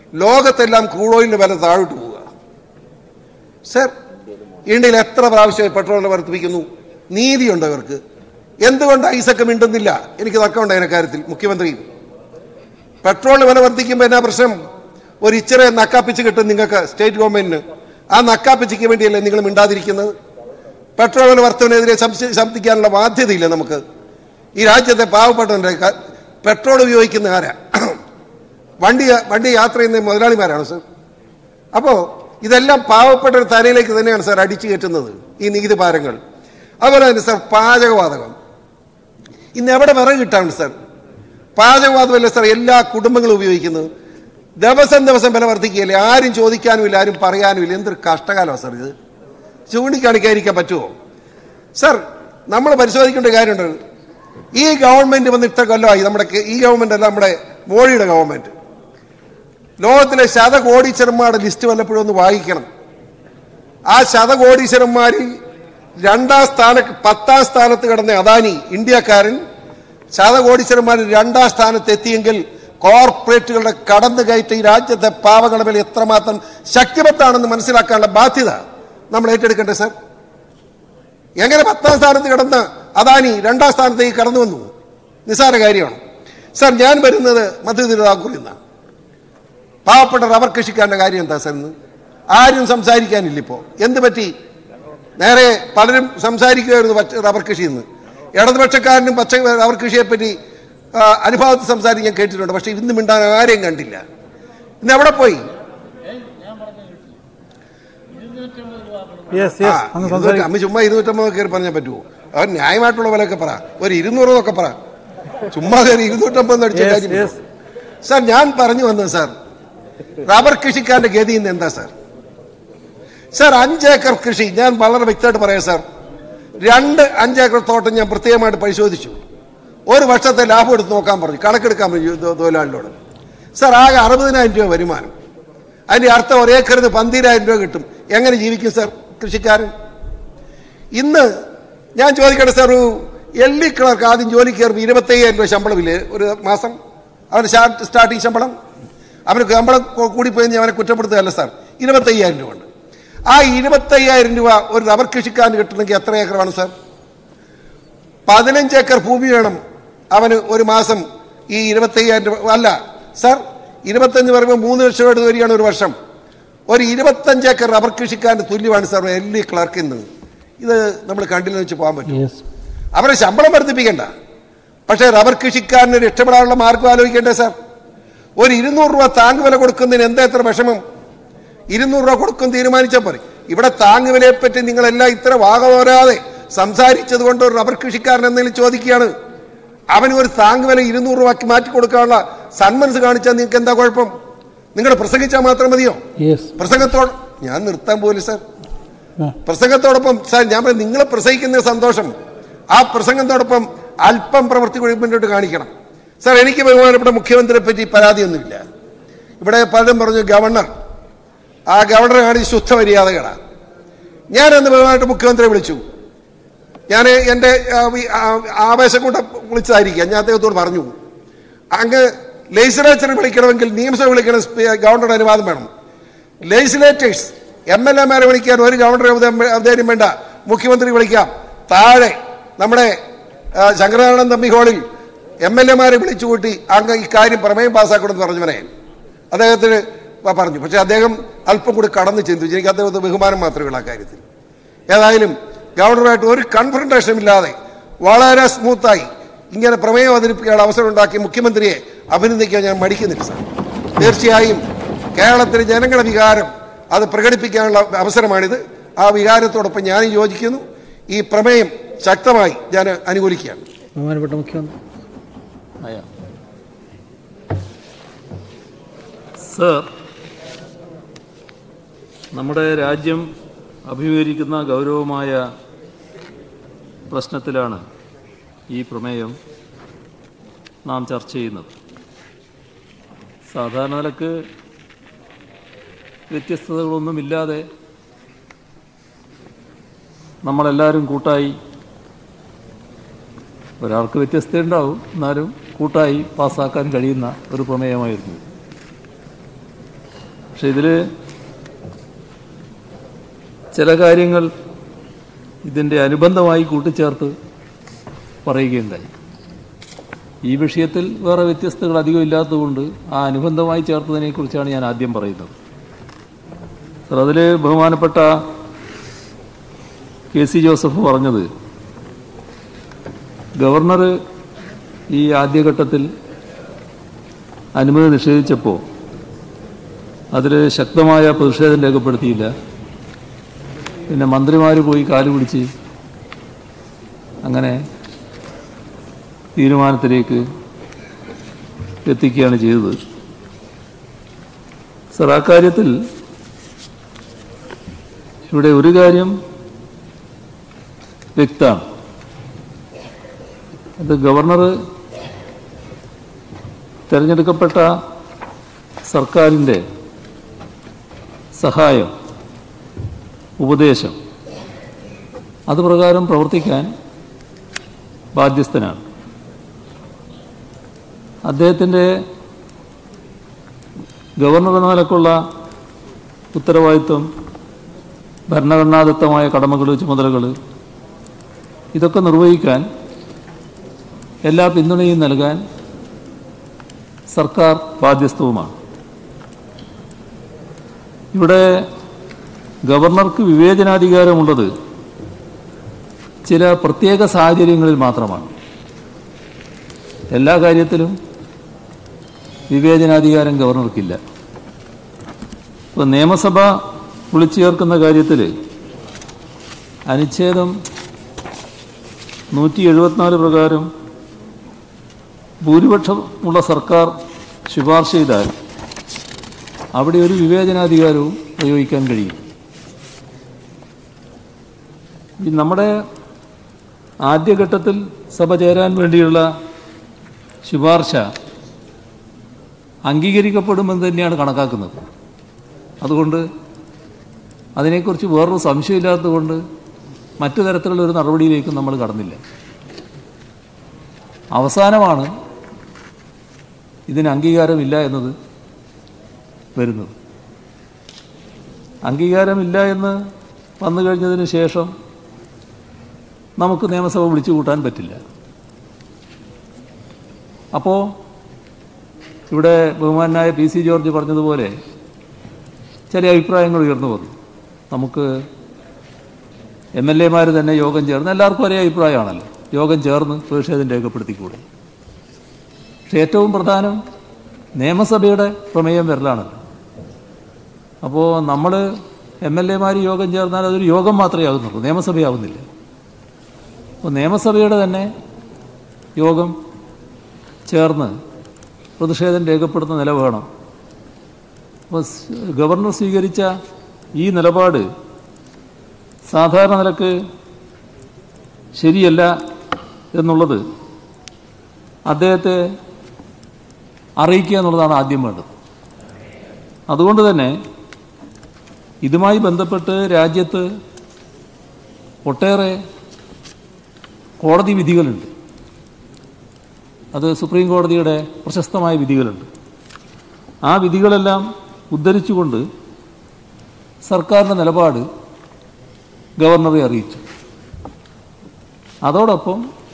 ലോകത്തെല്ലാം crude ഓയിലിൻ്റെ വില താഴോട്ട് പോവുക. സർ, ഇന്ത്യയിൽ എത്ര പ്രാവശ്യം പെട്രോളിന് വർദ്ധിപ്പിക്കുന്നു? നീതിയുണ്ടോ ഇവർക്ക്? എന്തുകൊണ്ട് ഐസക്ക് മിണ്ടുന്നില്ല? എനിക്ക് തർക്കമുണ്ട് അതിനെ കാര്യത്തിൽ. മുഖ്യമന്ത്രി, പെട്രോളിന് വില വർദ്ധിക്കുമ്പോൾ എന്നാ പ്രശ്നം? ഒരു ഇച്ചിരി നക്കാപ്പിച്ച് കിട്ടും നിങ്ങൾക്ക് സ്റ്റേറ്റ് ഗവൺമെന്റിന്. ആ നക്കാപ്പിച്ചിക്ക് വേണ്ടിയല്ലേ നിങ്ങൾ മിണ്ടാതിരിക്കുന്നത്? പെട്രോൾ വില വർധനവിനെതിരെ ശബ്ദിക്കാനുള്ള ബാധ്യതയില്ല നമുക്ക്. ഈ രാജ്യത്തെ പാവപ്പെട്ടവന്റെ പെട്രോൾ ഉപയോഗിക്കുന്ന ആരാ? വണ്ടി യാത്ര ചെയ്യുന്ന മുതലാളിമാരാണ് സർ. അപ്പോൾ ഇതെല്ലാം പാവപ്പെട്ട തലയിലേക്ക് തന്നെയാണ് സാർ അടിച്ചു കയറ്റുന്നത് ഈ നികുതി ഭാരങ്ങൾ. അതുപോലെ തന്നെ സാർ, പാചകവാതകം ഇന്ന് എവിടെ വിറക് കിട്ടാണ് സാർ? പാചകവാതകമല്ല സാർ എല്ലാ കുടുംബങ്ങളും ഉപയോഗിക്കുന്നത്. ദിവസം വില വർദ്ധിക്കുകയല്ലേ? ആരും ചോദിക്കാനുമില്ല, ആരും പറയാനുമില്ല. എന്തൊരു കഷ്ടകാലമാണ് സാർ ഇത്. ചൂണ്ടിക്കാണിക്കാതിരിക്കാൻ പറ്റുമോ സാർ? നമ്മൾ പരിശോധിക്കേണ്ട കാര്യമുണ്ട്. ഈ ഗവൺമെന്റ് വന്ന് ഇത്ര കൊല്ലമായി. ഈ ഗവൺമെന്റ് അല്ല, നമ്മുടെ മോഡിയുടെ ഗവൺമെന്റ്. ലോകത്തിലെ ശതകോടീശ്വരന്മാരുടെ ലിസ്റ്റ് വല്ലപ്പോഴും ഒന്ന് വായിക്കണം. ആ ശതകോടീശ്വരന്മാരിൽ 10ാം സ്ഥാനത്ത് കിടന്ന അദാനി, ഇന്ത്യക്കാരൻ, ശതകോടീശ്വരന്മാരിൽ 2ാം സ്ഥാനത്ത് എത്തിയെങ്കിൽ കോർപ്പറേറ്റുകളുടെ കടന്നുകയറ്റം ഈ രാജ്യത്തെ പാവങ്ങളുടെ മേൽ എത്രമാത്രം ശക്തിമത്താണെന്ന് മനസ്സിലാക്കാനുള്ള ബാധ്യത നമ്മൾ ഏറ്റെടുക്കണ്ടേ സാർ? എങ്ങനെ 10ാം സ്ഥാനത്ത് കിടന്ന അദാനി 2ാം സ്ഥാനത്തേക്ക് കടന്നു വന്നു? നിസ്സാര കാര്യമാണ് സാർ. ഞാൻ വരുന്നത് മധ്യ തിരുവിതാംകൂറിൽ നിന്നാണ്. പാവപ്പെട്ട റബ്ബർ കൃഷിക്കാരൻ്റെ കാര്യം എന്താ സാർ? ഇന്ന് ആരും സംസാരിക്കാനില്ല. ഇപ്പോൾ എന്ത് പറ്റി? നേരെ പലരും സംസാരിക്കുകയായിരുന്നു റബ്ബർ കൃഷി എന്ന്. ഇടതുപക്ഷക്കാരനും റബ്ബർ കൃഷിയെപ്പറ്റി അനുഭവത്തിൽ സംസാരിക്കാൻ കേട്ടിട്ടുണ്ട്. പക്ഷെ ഇന്ന് മിണ്ടാൻ ആരെയും കണ്ടില്ല. ഇന്ന് എവിടെ പോയി? 250 കയറി പറഞ്ഞാൽ പറ്റുമോ? അവർ ന്യായമായിട്ടുള്ള വിലയൊക്കെ പറ. ഒരു 200 എന്നൊക്കെ പറ. ചുമ്മാ കയറി 250 അടിച്ച കാര്യം സാർ. ഞാൻ പറഞ്ഞു വന്നത് സാർ, റബ്ബർ കൃഷിക്കാരന്റെ ഗതി ഇന്ന് എന്താ സാർ? 5 ഏക്കർ കൃഷി. ഞാൻ വളരെ വ്യക്തമായിട്ട് പറയാം സാർ. 5 ഏക്കർ തോട്ടം ഞാൻ പ്രത്യേകമായിട്ട് പരിശോധിച്ചു. ഒരു വർഷത്തെ ലാഭം എടുത്ത് നോക്കാൻ പറഞ്ഞു, കണക്കെടുക്കാൻ പറഞ്ഞു തൊഴിലാളികളോട്. സാർ, ആകെ 60,000 രൂപ വരുമാനം. അതിന്റെ അർത്ഥം 1 ഏക്കറിന് 12,000 രൂപ കിട്ടും. എങ്ങനെ ജീവിക്കും സാർ കൃഷിക്കാരൻ? ഇന്ന് ഞാൻ ചോദിക്കട്ടെ സാർ, ഒരു LD ക്ലർക്ക് ആദ്യം ജോലി കയറുമ്പോൾ 25,000 രൂപ ശമ്പളമില്ലേ ഒരു മാസം? അവന് സ്റ്റാർട്ടിങ് ശമ്പളം. അവന് ശമ്പളം കൂടിപ്പോയി അവനെ കുറ്റപ്പെടുത്തുകയല്ല സാർ. 25,000 രൂപ ഉണ്ട്. ആ 25,000 രൂപ ഒരു റബ്ബർ കൃഷിക്കാരന് കിട്ടണമെങ്കിൽ എത്ര ഏക്കർ വേണം സാർ? 15 ഏക്കർ ഭൂമി വേണം അവന് ഒരു മാസം. ഈ 25,000 രൂപ അല്ല സാർ, 25 പറയുമ്പോൾ 3 ലക്ഷം രൂപ വരികയാണ് ഒരു വർഷം. ഒരു 25 ഏക്കർ റബ്ബർ കൃഷിക്കാരന് തുല്യമാണ് സാർ LD ക്ലർക്കിൽ നിന്ന്. ഇത് നമ്മൾ കണ്ടില്ലെന്ന് വെച്ച് പോകാൻ പറ്റും? അവരെ ശമ്പളം വർദ്ധിപ്പിക്കണ്ട, പക്ഷേ റബ്ബർ കൃഷിക്കാരന് രക്ഷപ്പെടാനുള്ള മാർഗം ആലോചിക്കേണ്ടേ സാർ? ഒരു 200 രൂപ താങ്ങ് വില കൊടുക്കുന്നതിന് എന്താ എത്ര വിഷമം? 200 രൂപ കൊടുക്കും തീരുമാനിച്ചാൽ പോരെ. ഇവിടെ താങ്ങ് വിലയെ പറ്റി നിങ്ങളെല്ലാം ഇത്ര വാഗപോരാതെ സംസാരിച്ചത് കൊണ്ട് ഒരു റബ്ബർ കൃഷിക്കാരൻ എന്തെങ്കിലും ചോദിക്കുകയാണ്. അവന് ഒരു താങ്ങ് വില 200 രൂപയ്ക്ക് മാറ്റി കൊടുക്കാനുള്ള സന്മനസ് കാണിച്ചാൽ നിങ്ങൾക്ക് എന്താ കുഴപ്പം? നിങ്ങൾ പ്രസംഗിച്ചാൽ മാത്രം മതിയോ? പ്രസംഗത്തോട് ഞാൻ നിർത്താൻ പോലും സാർ. പ്രസംഗത്തോടൊപ്പം സാർ ഞാൻ പറയും, നിങ്ങൾ പ്രസംഗിക്കുന്ന സന്തോഷം, ആ പ്രസംഗത്തോടൊപ്പം അല്പം പ്രവൃത്തി മുന്നോട്ട് കാണിക്കണം സാർ. എനിക്ക് ബഹുമാനപ്പെട്ട മുഖ്യമന്ത്രിയെ പറ്റി പരാതിയൊന്നുമില്ല. ഇവിടെ പലരും പറഞ്ഞു ഗവർണർ, ആ ഗവർണറെ കാണിച്ച് ശുദ്ധ മര്യാദകളാണ്. ഞാനന്ന് ബഹുമാനപ്പെട്ട മുഖ്യമന്ത്രിയെ വിളിച്ചു. ഞാൻ എൻ്റെ ആവേശം കൊണ്ട് വിളിച്ചതായിരിക്കാം. ഞാൻ അദ്ദേഹത്തോട് പറഞ്ഞു, അങ്ങ് ലെജിസ്ലേച്ചർ വിളിക്കണമെങ്കിൽ നിയമസഭ വിളിക്കണം, ഗവർണറുടെ അനുവാദം വേണം. ലെജിസ്ലേറ്റേഴ്സ് MLA-മാരെ വിളിക്കാൻ ഒരു ഗവർണറെ അവതരണം വേണ്ട, മുഖ്യമന്ത്രി വിളിക്കാം. താഴെ നമ്മുടെ ശങ്കരനാരായണൻ തമ്പി ഹാളിൽ MLA-മാരെ വിളിച്ചു കൂട്ടി അങ്ങ് ഇക്കാര്യം പ്രമേയം പാസ്സാക്കണമെന്ന് പറഞ്ഞവനെ അദ്ദേഹത്തിന് പറഞ്ഞു. പക്ഷെ അദ്ദേഹം അല്പം കൂടി കടന്ന് ചിന്തിച്ചു. എനിക്ക് അദ്ദേഹത്തെ ബഹുമാനം മാത്രമേ ഉള്ളൂ ആ കാര്യത്തിൽ. ഏതായാലും ഗവർണറുമായിട്ട് ഒരു കൺഫ്രണ്ടേഷനും ഇല്ലാതെ വളരെ സ്മൂത്തായി ഇങ്ങനെ പ്രമേയം അവതരിപ്പിക്കാനുള്ള അവസരം ഉണ്ടാക്കി മുഖ്യമന്ത്രിയെ അഭിനന്ദിക്കാൻ ഞാൻ മടിക്കുന്നില്ല സാർ. തീർച്ചയായും കേരളത്തിലെ ജനങ്ങളുടെ വികാരം അത് പ്രകടിപ്പിക്കാനുള്ള അവസരമാണിത്. ആ വികാരത്തോടൊപ്പം ഞാൻ യോജിക്കുന്നു. ഈ പ്രമേയം ശക്തമായി ഞാൻ അനുകൂലിക്കുകയാണ്. ബഹുമാനപ്പെട്ട മുഖ്യമന്ത്രി സർ, നമ്മുടെ രാജ്യം അഭിമുഖീകരിക്കുന്ന ഗൗരവമായ പ്രശ്നത്തിലാണ് ഈ പ്രമേയം നാം ചർച്ച ചെയ്യുന്നത്. സാധാരണ നിലക്ക് വ്യത്യസ്തതകളൊന്നുമില്ലാതെ നമ്മളെല്ലാവരും കൂട്ടായി, ഒരാൾക്ക് വ്യത്യസ്തതയുണ്ടാവും, എന്നാലും കൂട്ടായി പാസ്സാക്കാൻ കഴിയുന്ന ഒരു പ്രമേയമായിരുന്നു. പക്ഷെ ഇതിൽ ചില കാര്യങ്ങൾ ഇതിൻ്റെ അനുബന്ധമായി കൂട്ടിച്ചേർത്ത് പറയുകയുണ്ടായി. ഈ വിഷയത്തിൽ വേറെ വ്യത്യസ്തകൾ അധികം ഇല്ലാത്തതുകൊണ്ട് ആ അനുബന്ധമായി ചേർത്തതിനെക്കുറിച്ചാണ് ഞാൻ ആദ്യം പറയുന്നത്. സർ, അതിൽ ബഹുമാനപ്പെട്ട KC ജോസഫ് പറഞ്ഞത് ഗവർണർ ഈ ആദ്യഘട്ടത്തിൽ അനുമതി നിഷേധിച്ചപ്പോൾ അതിൽ ശക്തമായ പ്രതിഷേധം രേഖപ്പെടുത്തിയില്ല. പിന്നെ മന്ത്രിമാർ പോയി കാലുപിടിച്ച് അങ്ങനെ തീരുമാനത്തിലേക്ക് എത്തിക്കുകയാണ് ചെയ്തത്. സർ, ആ കാര്യത്തിൽ ഇവിടെ ഒരു കാര്യം വ്യക്തമാണ്. അത് ഗവർണർ തിരഞ്ഞെടുക്കപ്പെട്ട സർക്കാരിൻ്റെ സഹായം, ഉപദേശം, അതുപ്രകാരം പ്രവർത്തിക്കാൻ ബാധ്യസ്ഥനാണ്. അദ്ദേഹത്തിൻ്റെ ഗവർണർ എന്ന നിലക്കുള്ള ഉത്തരവാദിത്വം, ഭരണഘടനാദത്തമായ കടമകൾ, ചുമതലകൾ, ഇതൊക്കെ നിർവഹിക്കാൻ എല്ലാ പിന്തുണയും നൽകാൻ സർക്കാർ ബാധ്യസ്ഥവുമാണ്. ഇവിടെ ഗവർണർക്ക് വിവേചനാധികാരമുള്ളത് ചില പ്രത്യേക സാഹചര്യങ്ങളിൽ മാത്രമാണ്. എല്ലാ കാര്യത്തിലും വിവേചനാധികാരം ഗവർണർക്കില്ല. ഇപ്പോൾ നിയമസഭ വിളിച്ചു ചേർക്കുന്ന കാര്യത്തിൽ അനുച്ഛേദം 174 പ്രകാരം ഭൂരിപക്ഷമുള്ള സർക്കാർ ശുപാർശ ചെയ്താൽ അവിടെ ഒരു വിവേചനാധികാരവും പ്രയോഗിക്കാൻ കഴിയും. നമ്മുടെ ആദ്യഘട്ടത്തിൽ സഭ ചേരാൻ വേണ്ടിയുള്ള ശുപാർശ അംഗീകരിക്കപ്പെടുമെന്ന് തന്നെയാണ് കണക്കാക്കുന്നത്. അതുകൊണ്ട് അതിനെക്കുറിച്ച് വേറൊരു സംശയമില്ലാത്തതുകൊണ്ട് മറ്റു തരത്തിലുള്ള ഒരു നടപടിയിലേക്കും നമ്മൾ കടന്നില്ല. അവസാനമാണ് ഇതിന് അംഗീകാരമില്ല എന്നത് വരുന്നത്. അംഗീകാരമില്ല എന്ന് വന്നു കഴിഞ്ഞതിന് ശേഷം നമുക്ക് നിയമസഭ വിളിച്ചു കൂട്ടാൻ പറ്റില്ല. അപ്പോൾ ഇവിടെ ബഹുമാനായ PC ജോർജ് പറഞ്ഞതുപോലെ ചില അഭിപ്രായങ്ങൾ ഉയർന്നു വന്നു. നമുക്ക് MLA മാർ തന്നെ യോഗം ചേർന്ന്, എല്ലാവർക്കും ഒരേ അഭിപ്രായമാണല്ലോ, യോഗം ചേർന്ന് പ്രതിഷേധം രേഖപ്പെടുത്തിക്കൂടെ. പക്ഷെ ഏറ്റവും പ്രധാനം നിയമസഭയുടെ പ്രമേയം വരലാണല്ലോ. അപ്പോൾ നമ്മൾ MLA മാർ യോഗം ചേർന്നാൽ അതൊരു യോഗം മാത്രമേ ആകുന്നുള്ളൂ, നിയമസഭയാവുന്നില്ല. അപ്പോൾ നിയമസഭയുടെ തന്നെ യോഗം ചേർന്ന് പ്രതിഷേധം രേഖപ്പെടുത്തുന്ന നില വേണം. അപ്പോൾ ഗവർണർ സ്വീകരിച്ച ഈ നിലപാട് സാധാരണ നിലക്ക് ശരിയല്ല എന്നുള്ളത് അദ്ദേഹത്തെ അറിയിക്കുക എന്നുള്ളതാണ് ആദ്യം വേണ്ടത്. അതുകൊണ്ട് തന്നെ ഇതുമായി ബന്ധപ്പെട്ട് രാജ്യത്ത് ഒട്ടേറെ കോടതി വിധികളുണ്ട്. അത് സുപ്രീം കോടതിയുടെ പ്രശസ്തമായ വിധികളുണ്ട്. ആ വിധികളെല്ലാം ഉദ്ധരിച്ചുകൊണ്ട് സർക്കാരിൻ്റെ നിലപാട് ഗവർണറെ അറിയിച്ചു. അതോടൊപ്പം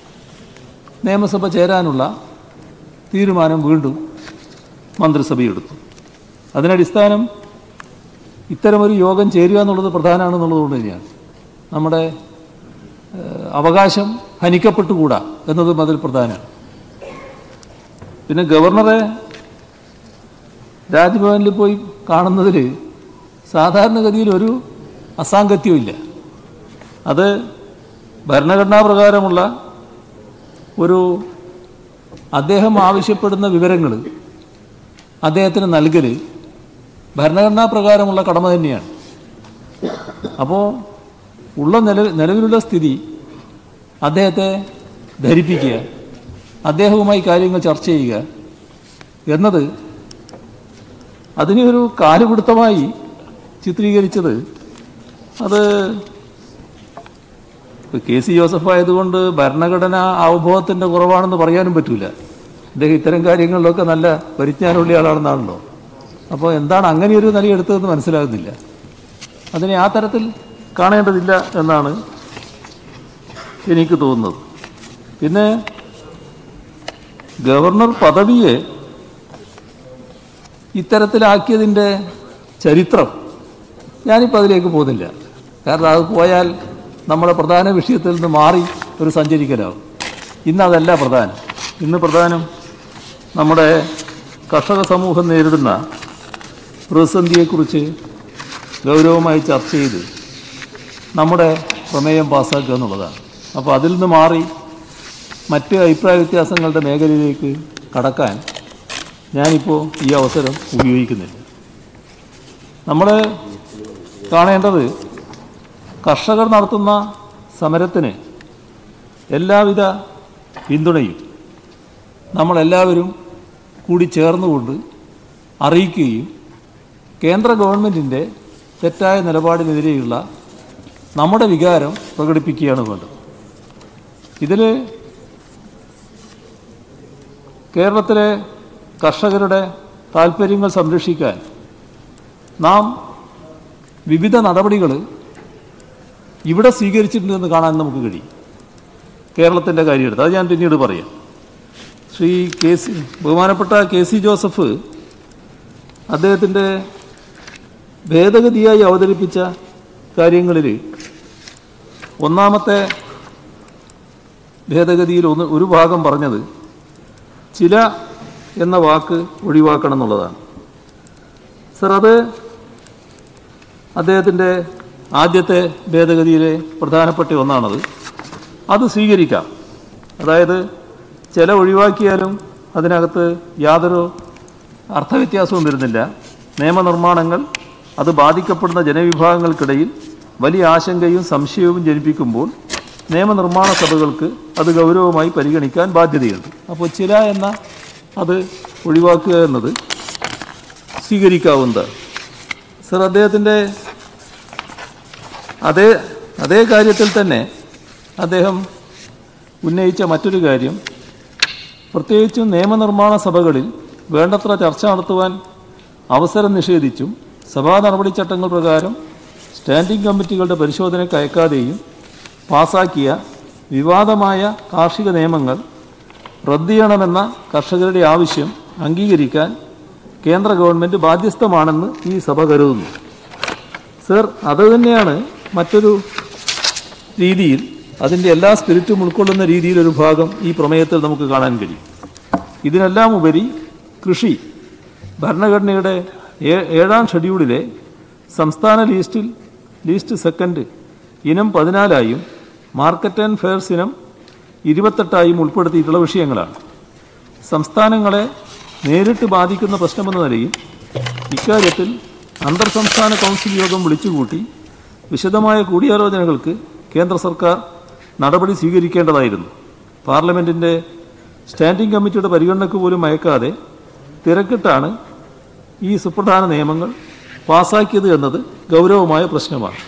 നിയമസഭ ചേരാനുള്ള തീരുമാനം വീണ്ടും മന്ത്രിസഭയെടുത്തു. അതിനടിസ്ഥാനം ഇത്തരമൊരു യോഗം ചേരുക എന്നുള്ളത് പ്രധാനമാണെന്നുള്ളതുകൊണ്ട് തന്നെയാണ്. നമ്മുടെ അവകാശം ഹനിക്കപ്പെട്ടുകൂടാ എന്നതും അതിൽ പ്രധാനമാണ്. പിന്നെ ഗവർണറെ രാജ്ഭവനിൽ പോയി കാണുന്നതിൽ സാധാരണഗതിയിൽ ഒരു അസാംഗത്യവും ഇല്ല. അത് ഭരണഘടനാ പ്രകാരമുള്ള ഒരു അദ്ദേഹം ആവശ്യപ്പെടുന്ന വിവരങ്ങൾ അദ്ദേഹത്തിന് നൽകൽ ഭരണഘടനാ പ്രകാരമുള്ള കടമ തന്നെയാണ്. അപ്പോൾ ഉള്ള നിലവിലുള്ള സ്ഥിതി അദ്ദേഹത്തെ ധരിപ്പിക്കുക, അദ്ദേഹവുമായി കാര്യങ്ങൾ ചർച്ച ചെയ്യുക എന്നത് അതിനെ ഒരു കാലുപിടുത്തമായി ചിത്രീകരിച്ചത് അത് KC ജോസഫ് ആയതുകൊണ്ട് ഭരണഘടന അവബോധത്തിൻ്റെ കുറവാണെന്ന് പറയാനും പറ്റില്ല. അദ്ദേഹം ഇത്തരം കാര്യങ്ങളിലൊക്കെ നല്ല പരിജ്ഞാനമുള്ള ആളാണെന്നാണല്ലോ. അപ്പോൾ എന്താണ് അങ്ങനെയൊരു നിലയെടുത്തതെന്ന് മനസ്സിലാകുന്നില്ല. അതിനെ ആ തരത്തിൽ കാണേണ്ടതില്ല എന്നാണ് എനിക്ക് തോന്നുന്നത്. പിന്നെ ഗവർണർ പദവിയെ ഇത്തരത്തിലാക്കിയതിൻ്റെ ചരിത്രം ഞാനിപ്പോൾ അതിലേക്ക് പോകുന്നില്ല. കാരണം അത് പോയാൽ നമ്മുടെ പ്രധാന വിഷയത്തിൽ നിന്ന് മാറി ഒരു സഞ്ചരിക്കലാവും. ഇന്നതല്ല പ്രധാനം. ഇന്ന് പ്രധാനം നമ്മുടെ കർഷക സമൂഹം നേരിടുന്ന പ്രതിസന്ധിയെക്കുറിച്ച് ഗൗരവമായി ചർച്ച ചെയ്ത് നമ്മുടെ പ്രമേയം പാസ്സാക്കുക എന്നുള്ളതാണ്. അപ്പോൾ അതിൽ നിന്ന് മാറി മറ്റ് അഭിപ്രായ വ്യത്യാസങ്ങളുടെ മേഖലയിലേക്ക് കടക്കാൻ ഞാനിപ്പോൾ ഈ അവസരം ഉപയോഗിക്കുന്നില്ല. നമ്മൾ കാണേണ്ടത് കർഷകർ നടത്തുന്ന സമരത്തിന് എല്ലാവിധ പിന്തുണയും നമ്മളെല്ലാവരും കൂടി ചേർന്നുകൊണ്ട് അറിയിക്കുകയും കേന്ദ്ര ഗവൺമെൻറ്റിൻ്റെ തെറ്റായ നിലപാടിനെതിരെയുള്ള നമ്മുടെ വികാരം പ്രകടിപ്പിക്കുകയാണ് വേണ്ടത്. ഇതിൽ കേരളത്തിലെ കർഷകരുടെ താൽപ്പര്യങ്ങൾ സംരക്ഷിക്കാൻ നാം വിവിധ നടപടികൾ ഇവിടെ സ്വീകരിച്ചിട്ടുണ്ടെന്ന് കാണാൻ നമുക്ക് കഴിയും. കേരളത്തിൻ്റെ കാര്യമെടുത്ത് അത് ഞാൻ പിന്നീട് പറയാം. ബഹുമാനപ്പെട്ട കെ.സി. ജോസഫ് അദ്ദേഹത്തിൻ്റെ ഭേദഗതിയായി അവതരിപ്പിച്ച കാര്യങ്ങളിൽ ഒന്നാമത്തെ ഭേദഗതിയിൽ ഒരു ഭാഗം പറഞ്ഞത് ചില എന്ന വാക്ക് ഒഴിവാക്കണം എന്നുള്ളതാണ്. സർ, അത് അദ്ദേഹത്തിൻ്റെ ആദ്യത്തെ ഭേദഗതിയിലെ പ്രധാനപ്പെട്ട ഒന്നാണത്. അത് സ്വീകരിക്കാം. അതായത് ചില ഒഴിവാക്കിയാലും അതിനകത്ത് യാതൊരു അർത്ഥവ്യത്യാസവും വരുന്നില്ല. നിയമനിർമ്മാണങ്ങൾ അത് ബാധിക്കപ്പെടുന്ന ജനവിഭാഗങ്ങൾക്കിടയിൽ വലിയ ആശങ്കയും സംശയവും ജനിപ്പിക്കുമ്പോൾ നിയമനിർമ്മാണ സഭകൾക്ക് അത് ഗൗരവമായി പരിഗണിക്കാൻ ബാധ്യതയുണ്ട്. അപ്പോൾ ചില എന്ന അത് ഒഴിവാക്കുക എന്നത് സ്വീകരിക്കാവുന്നതാണ്. സർ, അദ്ദേഹത്തിൻ്റെ അതേ കാര്യത്തിൽ തന്നെ അദ്ദേഹം ഉന്നയിച്ച മറ്റൊരു കാര്യം, പ്രത്യേകിച്ചും നിയമനിർമ്മാണ സഭകളിൽ വേണ്ടത്ര ചർച്ച നടത്തുവാൻ അവസരം നിഷേധിച്ചും സഭാ നടപടിച്ചട്ടങ്ങൾ പ്രകാരം സ്റ്റാൻഡിംഗ് കമ്മിറ്റികളുടെ പരിശോധനയ്ക്ക് അയക്കാതെയും പാസാക്കിയ വിവാദമായ കാർഷിക നിയമങ്ങൾ റദ്ദ് ചെയ്യണമെന്ന കർഷകരുടെ ആവശ്യം അംഗീകരിക്കാൻ കേന്ദ്ര ഗവൺമെൻറ് ബാധ്യസ്ഥമാണെന്ന് ഈ സഭ കരുതുന്നു. സർ, അതുതന്നെയാണ് മറ്റൊരു രീതിയിൽ അതിൻ്റെ എല്ലാ സ്പിരിറ്റും ഉൾക്കൊള്ളുന്ന രീതിയിലൊരു ഭാഗം ഈ പ്രമേയത്തിൽ നമുക്ക് കാണാൻ കഴിയും. ഇതിനെല്ലാം ഉപരി കൃഷി ഭരണഘടനയുടെ 7ാം ഷെഡ്യൂളിലെ സംസ്ഥാന ലീസ്റ്റ് സെക്കൻഡ് ഇനം 14ആയും മാർക്കറ്റ് ആൻഡ് ഫെയർസ് ഇനം 28ആയും ഉൾപ്പെടുത്തിയിട്ടുള്ള വിഷയങ്ങളാണ്. സംസ്ഥാനങ്ങളെ നേരിട്ട് ബാധിക്കുന്ന പ്രശ്നമെന്ന നിലയിൽ ഇക്കാര്യത്തിൽ അന്തർ സംസ്ഥാന കൗൺസിൽ യോഗം വിളിച്ചുകൂട്ടി വിശദമായ കൂടിയാലോചനകൾക്ക് കേന്ദ്ര സർക്കാർ നടപടി സ്വീകരിക്കേണ്ടതായിരുന്നു. പാർലമെൻറ്റിൻ്റെ സ്റ്റാൻഡിംഗ് കമ്മിറ്റിയുടെ പരിഗണനയ്ക്ക് പോലും അയക്കാതെ തിരക്കിട്ടാണ് ഈ സുപ്രധാന നിയമങ്ങൾ പാസാക്കിയത് എന്നത് ഗൗരവമായ പ്രശ്നമാണ്.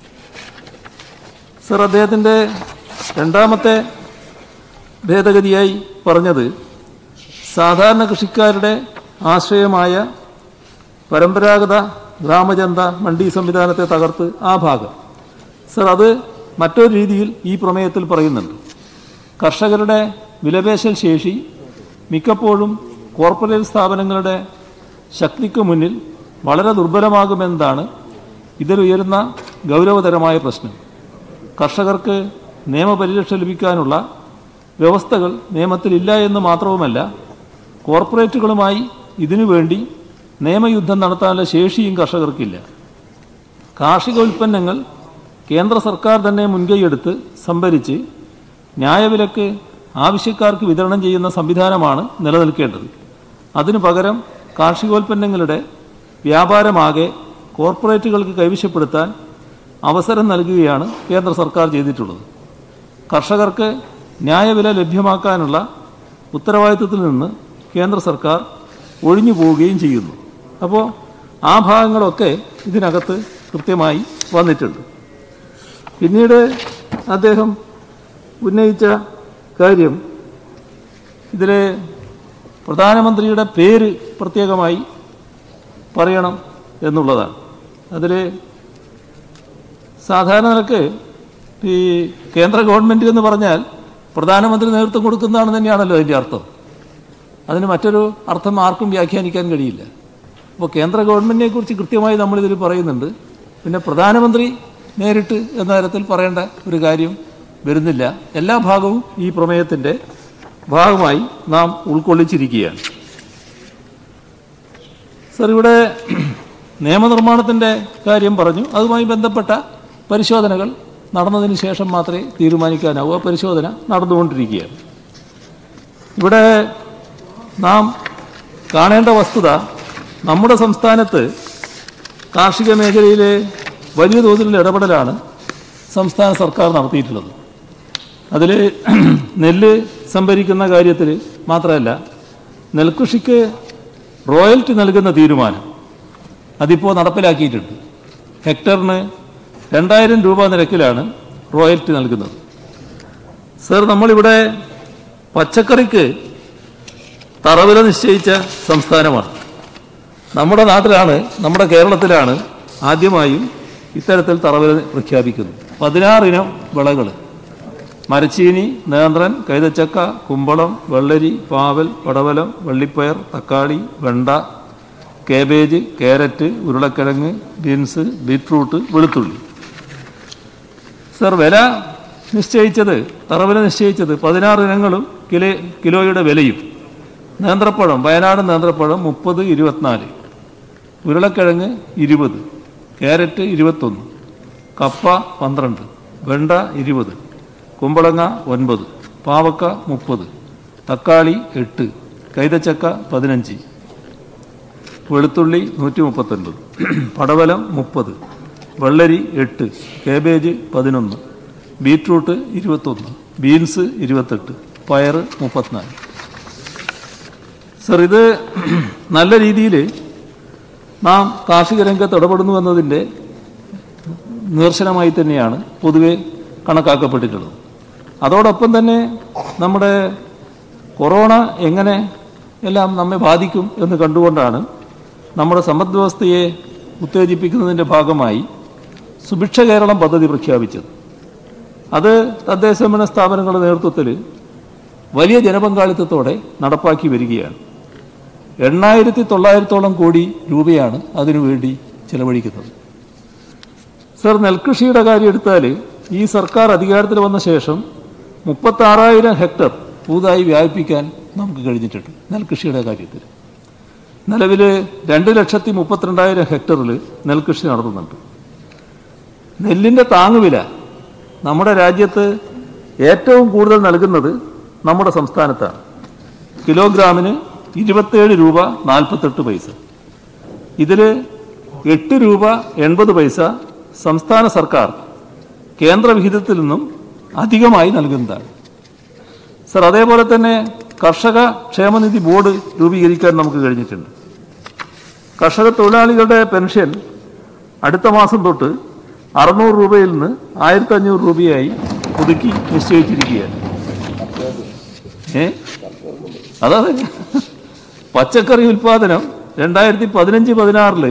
സർ, അദ്ദേഹത്തിൻ്റെ രണ്ടാമത്തെ ഭേദഗതിയായി പറഞ്ഞത് സാധാരണ കൃഷിക്കാരുടെ ആശ്രയമായ പരമ്പരാഗത ഗ്രാമജനത മണ്ഡി സംവിധാനത്തെ തകർത്ത് ആ ഭാഗം. സർ, അത് മറ്റൊരു രീതിയിൽ ഈ പ്രമേയത്തിൽ പറയുന്നുണ്ട്. കർഷകരുടെ വിലപേശൽ ശേഷി മിക്കപ്പോഴും കോർപ്പറേറ്റ് സ്ഥാപനങ്ങളുടെ ശക്തിക്ക് മുന്നിൽ വളരെ ദുർബലമാകുമെന്നതാണ് ഇതിലുയരുന്ന ഗൗരവതരമായ പ്രശ്നം. കർഷകർക്ക് നിയമപരിരക്ഷ ലഭിക്കാനുള്ള വ്യവസ്ഥകൾ നിയമത്തിലില്ല എന്ന് മാത്രവുമല്ല, കോർപ്പറേറ്റുകളുമായി ഇതിനുവേണ്ടി നിയമയുദ്ധം നടത്താനുള്ള ശേഷിയും കർഷകർക്കില്ല. കാർഷിക ഉൽപ്പന്നങ്ങൾ കേന്ദ്ര സർക്കാർ തന്നെ മുൻകൈയെടുത്ത് സംഭരിച്ച് ന്യായവിലക്ക് ആവശ്യക്കാർക്ക് വിതരണം ചെയ്യുന്ന സംവിധാനമാണ് നിലനിൽക്കേണ്ടത്. അതിനു പകരം കാർഷികോൽപ്പന്നങ്ങളുടെ വ്യാപാരമാകെ കോർപ്പറേറ്റുകൾക്ക് കൈവശപ്പെടുത്താൻ അവസരം നൽകുകയാണ് കേന്ദ്ര സർക്കാർ ചെയ്തിട്ടുള്ളത്. കർഷകർക്ക് ന്യായവില ലഭ്യമാക്കാനുള്ള ഉത്തരവാദിത്വത്തിൽ നിന്ന് കേന്ദ്ര സർക്കാർ ഒഴിഞ്ഞു പോവുകയും ചെയ്യുന്നു. അപ്പോൾ ആ ഭാഗങ്ങളൊക്കെ ഇതിനകത്ത് കൃത്യമായി വന്നിട്ടുണ്ട്. പിന്നീട് അദ്ദേഹം ഉന്നയിച്ച കാര്യം, ഇതിലെ പ്രധാനമന്ത്രിയുടെ പേര് പ്രത്യേകമായി പറയണം എന്നുള്ളതാണ്. അതിൽ സാധാരണ നിലക്ക് ഈ കേന്ദ്ര ഗവൺമെൻറ് എന്ന് പറഞ്ഞാൽ പ്രധാനമന്ത്രി നേതൃത്വം കൊടുക്കുന്നതാണ് തന്നെയാണല്ലോ അതിൻ്റെ അർത്ഥം. അതിന് മറ്റൊരു അർത്ഥം ആർക്കും വ്യാഖ്യാനിക്കാൻ കഴിയില്ല. അപ്പോൾ കേന്ദ്ര ഗവൺമെൻറ്റിനെ കുറിച്ച് കൃത്യമായി നമ്മളിതിൽ പറയുന്നുണ്ട്. പിന്നെ പ്രധാനമന്ത്രി നേരിട്ട് എന്ന തരത്തിൽ പറയേണ്ട ഒരു കാര്യം വരുന്നില്ല. എല്ലാ ഭാഗവും ഈ പ്രമേയത്തിൻ്റെ ഭാഗമായി നാം ഉൾക്കൊള്ളിച്ചിരിക്കുകയാണ്. സർ, ഇവിടെ നിയമനിർമ്മാണത്തിൻ്റെ കാര്യം പറഞ്ഞു. അതുമായി ബന്ധപ്പെട്ട പരിശോധനകൾ നടന്നതിന് ശേഷം മാത്രമേ തീരുമാനിക്കാനാവൂ. ആ പരിശോധന നടന്നുകൊണ്ടിരിക്കുകയാണ്. ഇവിടെ നാം കാണേണ്ട വസ്തുത, നമ്മുടെ സംസ്ഥാനത്ത് കാർഷിക മേഖലയിലെ വലിയ തോതിലുള്ള ഇടപെടലാണ് സംസ്ഥാന സർക്കാർ നടത്തിയിട്ടുള്ളത്. അതിൽ നെല്ല് സംഭരിക്കുന്ന കാര്യത്തിൽ മാത്രമല്ല, നെൽകൃഷിക്ക് റോയൽറ്റി നൽകുന്ന തീരുമാനം അതിപ്പോൾ നടപ്പിലാക്കിയിട്ടുണ്ട്. ഹെക്ടറിന് 2000 രൂപ നിരക്കിലാണ് റോയൽറ്റി നൽകുന്നത്. സർ, നമ്മളിവിടെ പച്ചക്കറിക്ക് തറവില നിശ്ചയിച്ച സംസ്ഥാനമാണ്. നമ്മുടെ നാട്ടിലാണ്, നമ്മുടെ കേരളത്തിലാണ് ആദ്യമായും ഇത്തരത്തിൽ തറവില പ്രഖ്യാപിക്കുന്നത്. 16 ഇനം വിളകൾ: മരച്ചീനി, നേന്ത്രൻ, കൈതച്ചക്ക, കുമ്പളം, വെള്ളരി, പാവൽ, പടവലം, വള്ളിപ്പയർ, തക്കാളി, വെണ്ട, കേബേജ്, ക്യാരറ്റ്, ഉരുളക്കിഴങ്ങ്, ബീൻസ്, ബീറ്റ്റൂട്ട്, വെളുത്തുള്ളി. സർ, വില നിശ്ചയിച്ചത്, തറവില നിശ്ചയിച്ചത് 16 ഇനങ്ങളും കിലോയുടെ വിലയും. നേന്ത്രപ്പഴം, വയനാട് നേന്ത്രപ്പഴം 30, 24, ഉരുളക്കിഴങ്ങ് 20, ക്യാരറ്റ് 21, കപ്പ 12, വെണ്ട 20, കുമ്പളങ്ങ 9, പാവക്ക 30, തക്കാളി 8, കൈതച്ചക്ക 15, വെളുത്തുള്ളി 139, പടവലം 30, വെള്ളരി 8, കേബേജ് 11, ബീറ്റ്റൂട്ട് 21, ബീൻസ് 28, പയർ 34. സർ, ഇത് നല്ല രീതിയിൽ നാം കാർഷിക രംഗത്ത് ഇടപെടുന്നു എന്നതിൻ്റെ നിദർശനമായി തന്നെയാണ് പൊതുവെ കണക്കാക്കപ്പെട്ടിട്ടുള്ളത്. അതോടൊപ്പം തന്നെ നമ്മുടെ കൊറോണ എങ്ങനെ എല്ലാം നമ്മെ ബാധിക്കും എന്ന് കണ്ടുകൊണ്ടാണ് നമ്മുടെ സമ്പദ് വ്യവസ്ഥയെ ഉത്തേജിപ്പിക്കുന്നതിൻ്റെ ഭാഗമായി സുഭിക്ഷ കേരളം പദ്ധതി പ്രഖ്യാപിച്ചത്. അത് തദ്ദേശ സ്വയംഭരണ സ്ഥാപനങ്ങളുടെ നേതൃത്വത്തിൽ വലിയ ജനപങ്കാളിത്തത്തോടെ നടപ്പാക്കി വരികയാണ്. 8,900 കോടി രൂപയാണ് അതിനുവേണ്ടി ചെലവഴിക്കുന്നത്. സർ, നെൽകൃഷിയുടെ കാര്യം എടുത്താൽ ഈ സർക്കാർ അധികാരത്തിൽ വന്ന ശേഷം 36,000 ഹെക്ടർ പുതുതായി വ്യാപിപ്പിക്കാൻ നമുക്ക് കഴിഞ്ഞിട്ടുണ്ട്. നെൽകൃഷിയുടെ കാര്യത്തിൽ നിലവിൽ 2,32,000 ഹെക്ടറിൽ നെൽകൃഷി നടത്തുന്നുണ്ട്. നെല്ലിൻ്റെ താങ്ങുവില നമ്മുടെ രാജ്യത്ത് ഏറ്റവും കൂടുതൽ നൽകുന്നത് നമ്മുടെ സംസ്ഥാനത്താണ്. കിലോഗ്രാമിന് 27 രൂപ 48 പൈസ. ഇതിൽ 8 രൂപ 80 പൈസ സംസ്ഥാന സർക്കാർ കേന്ദ്ര വിഹിതത്തിൽ നിന്നും അധികമായി നൽകുന്നതാണ്. സർ, അതേപോലെ തന്നെ കർഷക ക്ഷേമനിധി ബോർഡ് രൂപീകരിക്കാൻ നമുക്ക് കഴിഞ്ഞിട്ടുണ്ട്. കർഷക തൊഴിലാളികളുടെ പെൻഷൻ അടുത്ത മാസം തൊട്ട് 600 രൂപയിൽ നിന്ന് 1,500 രൂപയായി പുതുക്കി നിശ്ചയിച്ചിരിക്കുകയാണ്. അതെ, പച്ചക്കറി ഉൽപ്പാദനം 2015-16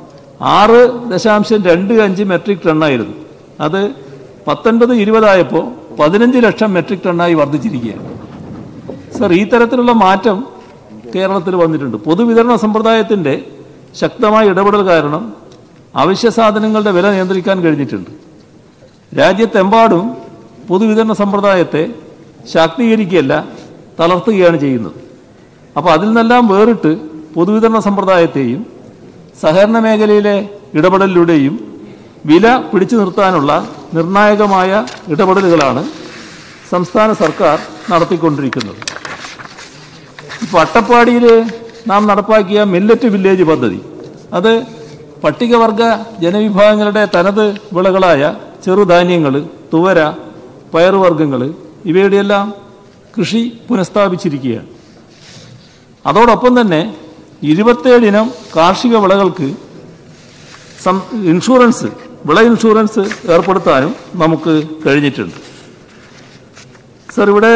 6.25 മെട്രിക് ടണ്ണായിരുന്നു. അത് 19-20 ആയപ്പോൾ 15 ലക്ഷം മെട്രിക് ടണ്ണായി വർദ്ധിച്ചിരിക്കുകയാണ്. സർ, ഈ തരത്തിലുള്ള മാറ്റം കേരളത്തിൽ വന്നിട്ടുണ്ട്. പൊതുവിതരണ സമ്പ്രദായത്തിൻ്റെ ശക്തമായ ഇടപെടൽ കാരണം അവശ്യ സാധനങ്ങളുടെ വില നിയന്ത്രിക്കാൻ കഴിഞ്ഞിട്ടുണ്ട്. രാജ്യത്തെമ്പാടും പൊതുവിതരണ സമ്പ്രദായത്തെ ശാക്തീകരിക്കുകയല്ല, തളർത്തുകയാണ് ചെയ്യുന്നത്. അപ്പോൾ അതിൽ നിന്നെല്ലാം വേറിട്ട് പൊതുവിതരണ സമ്പ്രദായത്തെയും സഹകരണ മേഖലയിലെ ഇടപെടലിലൂടെയും വില പിടിച്ചു നിർത്താനുള്ള നിർണായകമായ ഇടപെടലുകളാണ് സംസ്ഥാന സർക്കാർ നടത്തിക്കൊണ്ടിരിക്കുന്നത്. ഇപ്പോൾ അട്ടപ്പാടിയിൽ നാം നടപ്പാക്കിയ മില്ലറ്റ് വില്ലേജ് പദ്ധതി, അത് പട്ടികവർഗ ജനവിഭാഗങ്ങളുടെ തനത് വിളകളായ ചെറുധാന്യങ്ങൾ, തുവര, പയറുവർഗ്ഗങ്ങൾ ഇവയുടെയെല്ലാം കൃഷി പുനഃസ്ഥാപിച്ചിരിക്കുകയാണ്. അതോടൊപ്പം തന്നെ 27 ഇനം കാർഷിക വിളകൾക്ക് ഇൻഷുറൻസ്, വിള ഇൻഷുറൻസ് ഏർപ്പെടുത്താനും നമുക്ക് കഴിഞ്ഞിട്ടുണ്ട്. സർ, ഇവിടെ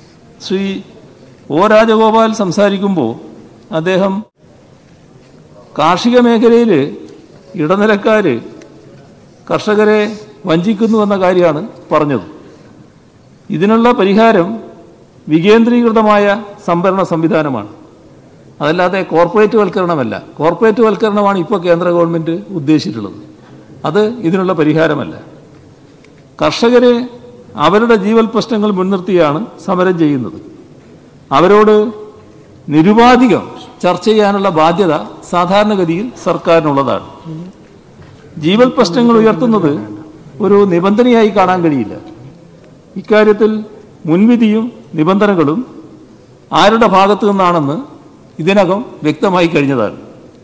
ശ്രീ ഒ രാജഗോപാൽ സംസാരിക്കുമ്പോൾ അദ്ദേഹം കാർഷിക മേഖലയിൽ ഇടനിലക്കാർ കർഷകരെ വഞ്ചിക്കുന്നുവെന്ന കാര്യമാണ് പറഞ്ഞത്. ഇതിനുള്ള പരിഹാരം വികേന്ദ്രീകൃതമായ സംഭരണ സംവിധാനമാണ്, അതല്ലാതെ കോർപ്പറേറ്റ് വൽക്കരണമല്ല. കോർപ്പറേറ്റ് വൽക്കരണമാണ് ഇപ്പോൾ കേന്ദ്ര ഗവൺമെൻറ് ഉദ്ദേശിച്ചിട്ടുള്ളത്. അത് ഇതിനുള്ള പരിഹാരമല്ല. കർഷകർ അവരുടെ ജീവൽ പ്രശ്നങ്ങൾ മുൻനിർത്തിയാണ് സമരം ചെയ്യുന്നത്. അവരോട് നിരുപാധികം ചർച്ച ചെയ്യാനുള്ള ബാധ്യത സാധാരണഗതിയിൽ സർക്കാരിനുള്ളതാണ്. ജീവൽ പ്രശ്നങ്ങൾ ഉയർത്തുന്നത് ഒരു നിബന്ധനയായി കാണാൻ കഴിയില്ല. ഇക്കാര്യത്തിൽ മുൻവിധിയും നിബന്ധനകളും ആരുടെ ഭാഗത്തു നിന്നാണെന്ന് ഇതിനകം വ്യക്തമായി കഴിഞ്ഞതാണ്.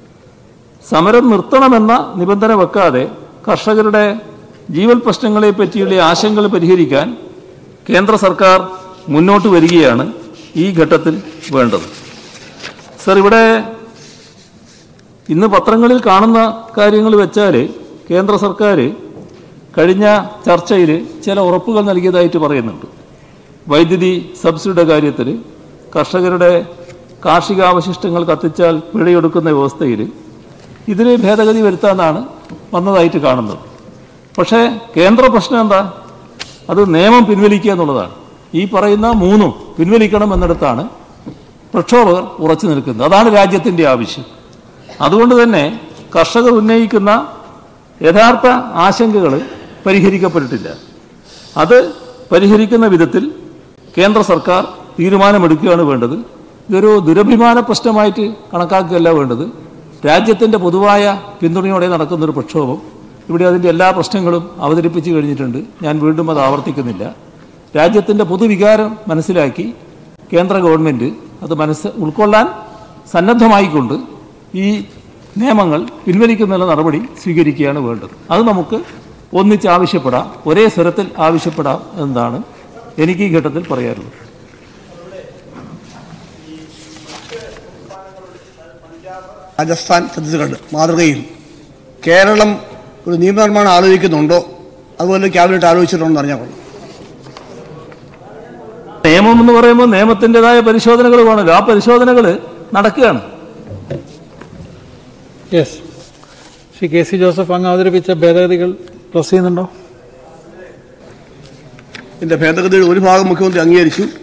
സമരം നിർത്തണമെന്ന നിബന്ധന വെക്കാതെ കർഷകരുടെ ജീവൽ പ്രശ്നങ്ങളെ പറ്റിയുള്ള ആശങ്കകൾ പരിഹരിക്കാൻ കേന്ദ്ര സർക്കാർ മുന്നോട്ട് വരികയാണ് ഈ ഘട്ടത്തിൽ വേണ്ടത്. സർ, ഇവിടെ ഇന്ന് പത്രങ്ങളിൽ കാണുന്ന കാര്യങ്ങൾ വെച്ചാൽ കേന്ദ്ര സർക്കാർ കഴിഞ്ഞ ചർച്ചയിൽ ചില ഉറപ്പുകൾ നൽകിയതായിട്ട് പറയുന്നുണ്ട്. വൈദ്യുതി സബ്സിഡിയുടെ കാര്യത്തിൽ കർഷകരുടെ കാർഷികാവശിഷ്ടങ്ങൾ കത്തിച്ചാൽ പിഴയൊടുക്കുന്ന വ്യവസ്ഥയിൽ ഇതിൽ ഭേദഗതി വരുത്താനാണ് വന്നതായിട്ട് കാണുന്നത്. പക്ഷേ കേന്ദ്ര പ്രശ്നം എന്താ? അത് നിയമം പിൻവലിക്കുക എന്നുള്ളതാണ്. ഈ പറയുന്ന മൂന്നും പിൻവലിക്കണം എന്നിടത്താണ് പ്രക്ഷോഭകർ ഉറച്ചു നിൽക്കുന്നത്. അതാണ് രാജ്യത്തിൻ്റെ ആവശ്യം. അതുകൊണ്ട് തന്നെ കർഷകർ ഉന്നയിക്കുന്ന യഥാർത്ഥ ആശങ്കകൾ പരിഹരിക്കപ്പെട്ടിട്ടില്ല. അത് പരിഹരിക്കുന്ന വിധത്തിൽ കേന്ദ്ര സർക്കാർ തീരുമാനമെടുക്കുകയാണ് വേണ്ടത്. ഇതൊരു ദുരഭിമാന പ്രശ്നമായിട്ട് കണക്കാക്കുകയല്ല വേണ്ടത്. രാജ്യത്തിൻ്റെ പൊതുവായ പിന്തുണയോടെ നടക്കുന്നൊരു പ്രക്ഷോഭം. ഇവിടെ അതിൻ്റെ എല്ലാ പ്രശ്നങ്ങളും അവതരിപ്പിച്ച് കഴിഞ്ഞിട്ടുണ്ട്. ഞാൻ വീണ്ടും അത് ആവർത്തിക്കുന്നില്ല. രാജ്യത്തിൻ്റെ പൊതുവികാരം മനസ്സിലാക്കി കേന്ദ്ര ഗവൺമെൻറ് അത് ഉൾക്കൊള്ളാൻ സന്നദ്ധമായിക്കൊണ്ട് ഈ നിയമങ്ങൾ പിൻവലിക്കുന്നതിനുള്ള നടപടി സ്വീകരിക്കുകയാണ് വേണ്ടത്. അത് നമുക്ക് ഒന്നിച്ച് ആവശ്യപ്പെടാം, ഒരേ സ്വരത്തിൽ ആവശ്യപ്പെടാം എന്നതാണ് എനിക്ക് ഈ ഘട്ടത്തിൽ പറയാറുള്ളത്. രാജസ്ഥാൻ, ഛത്തീസ്ഗഡ് മാതൃകയിൽ കേരളം ഒരു നിയമനിർമ്മാണം ആലോചിക്കുന്നുണ്ടോ, അതുപോലെ ക്യാബിനറ്റ് ആലോചിച്ചിട്ടുണ്ടോ എന്ന് അറിഞ്ഞാൽ കൊള്ളാം. നിയമം എന്ന് പറയുമ്പോൾ നിയമത്തിൻ്റെതായ പരിശോധനകൾ വേണമല്ലോ. ആ പരിശോധനകൾ നടക്കുകയാണ്. Yes, Shri K C Joseph അങ്ങ് അവതരിപ്പിച്ച ഭേദഗതികൾ പ്ലസ് ചെയ്യുന്നുണ്ടോ? ഇതിൻ്റെ ഭേദഗതിയുടെ ഒരു ഭാഗം മുഖ്യമന്ത്രി അംഗീകരിച്ചു.